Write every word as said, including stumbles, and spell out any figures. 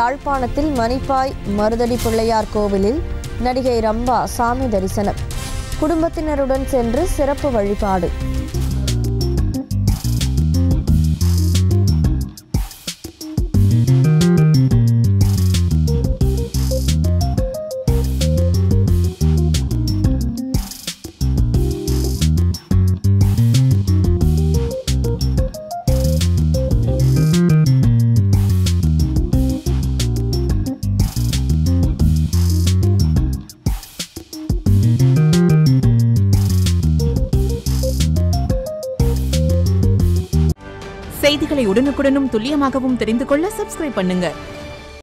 யாழ்ப்பாணத்தில் மணிப்பாய் மருதடி பிள்ளையார் கோவிலில் நடிகை ரம்பா சாமி தரிசனம். குடும்பத்தினருடன் சென்று சிறப்பு வழிபாடு. செய்திகளை உடனுக்குடனும் துல்லியமாகவும் தெரிந்து கொள்ள சப்ஸ்கிரைப் பண்ணுங்க.